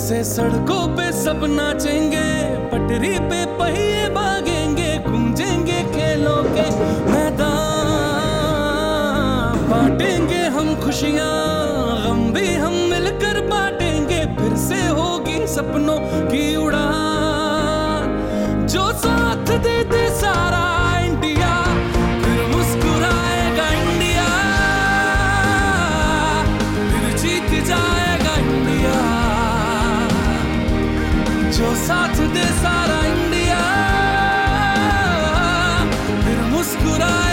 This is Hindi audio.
से सड़कों पे सब नाचेंगे, पटरी पे पहिए भागेंगे, गूंजेंगे खेलों के मैदान। बांटेंगे हम खुशियां, गम भी हम मिलकर बांटेंगे, फिर से होगी सपनों की उड़ान। जो साथ दे दे सारा इंडिया, फिर मुस्कुराएगा इंडिया, फिर जीत जाएगा इंडिया। जो साथ दे सारा इंडिया, फिर मुस्कुराएगा